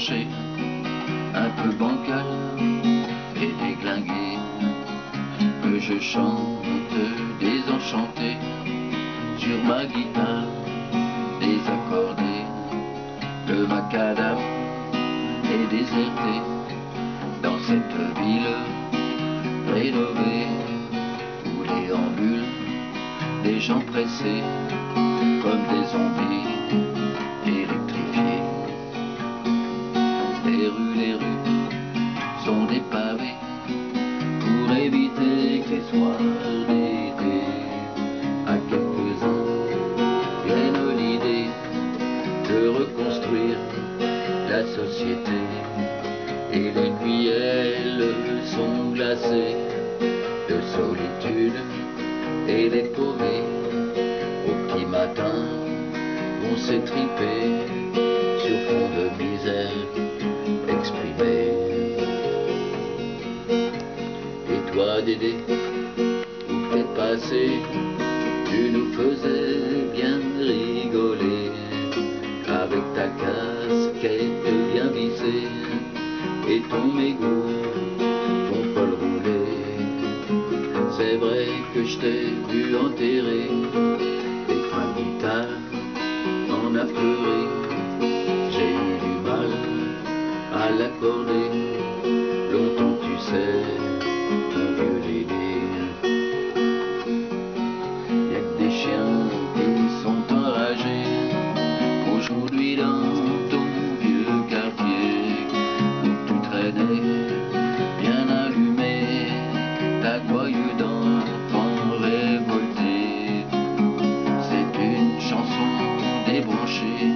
branché, un peu bancal et déglingué, que je chante désenchanté sur ma guitare désaccordée. Le macadam est déserté dans cette ville rénovée où déambulent des gens pressés comme des zombies électrifiés. Les rues sont des pavés pour éviter que les soirs d'été à quelques-uns vienne l'idée de reconstruire la société. Et les nuits, elles, sont glacées de solitude, et les paumés au petit matin vont s'étriper sur fond de misère exprimée. Et toi, Dédé, où t'es passé, tu nous faisais bien rigoler avec ta casquette bien vissée et ton mégot, ton col roulé. C'est vrai que je t'ai vu enterrer et ma guitare en a pleuré. J'ai eu du mal à l'accorder, longtemps tu sais, mon vieux Dédé. Y'a que des chiens qui sont enragés aujourd'hui dans ton vieux quartier où tu traînais bien allumé ta gouaille d'enfant révolté. C'est une chanson débranchée